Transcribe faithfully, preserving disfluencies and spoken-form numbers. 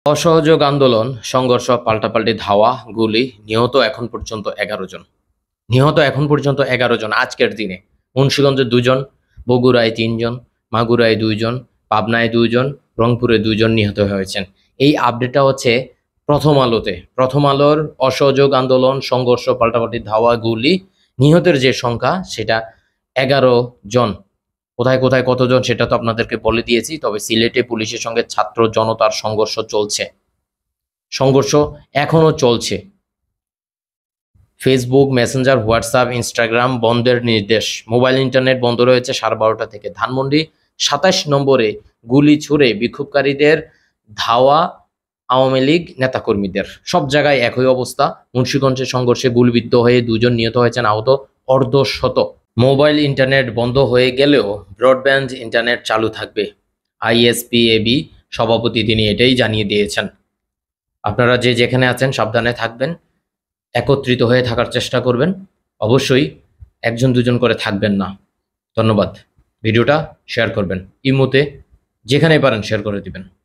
অসহযোগ আন্দোলন, সংঘর্ষ, পাল্টাপাল্টি ধাওয়া, গুলি, নিহত এখন পর্যন্ত এগারো জন। নিহত এখন পর্যন্ত এগারো জন আজকের দিনে। মুন্সিগঞ্জে দুজন, বগুড়ায় তিনজন, মাগুরায় দুইজন, পাবনায় দুইজন, রংপুরে দুইজন নিহত হয়েছেন। এই আপডেটটা হচ্ছে প্রথম আলোতে। প্রথম আলোর অসহযোগ আন্দোলন, সংঘর্ষ, পাল্টাপাল্টি ধাওয়া, গুলি, নিহতের যে সংখ্যা সেটা এগারো জন। কোথায় কোথায় কতজন সেটা তো আপনাদেরকে বলে দিয়েছি। তবে সিলেটে পুলিশের সঙ্গে ছাত্র জনতার সংঘর্ষ চলছে, সংঘর্ষ এখনো চলছে। ফেসবুক, মেসেঞ্জার, হোয়াটসঅ্যাপ, ইনস্টাগ্রাম বন্ধের নির্দেশ। মোবাইল ইন্টারনেট বন্ধ রয়েছে সাড়ে বারোটা থেকে। ধানমন্ডি সাতাশ নম্বরে গুলি ছুড়ে বিক্ষোভকারীদের ধাওয়া আওয়ামী লীগ নেতাকর্মীদের। সব জায়গায় একই অবস্থা। মুন্সিগঞ্জের সংঘর্ষে গুলিবিদ্ধ হয়ে দুজন নিহত হয়েছেন, আহত অর্ধশত। মোবাইল ইন্টারনেট বন্ধ হয়ে গেলেও ব্রডব্যান্ড ইন্টারনেট চালু থাকবে। আইএসপিএবি সভাপতি তিনি এটাই জানিয়ে দিয়েছেন। আপনারা যে যেখানে আছেন সাবধানে থাকবেন, একত্রিত হয়ে থাকার চেষ্টা করবেন। অবশ্যই একজন দুজন করে থাকবেন না। ধন্যবাদ। ভিডিওটা শেয়ার করবেন, ইমোতে যেখানে পারেন শেয়ার করে দিবেন।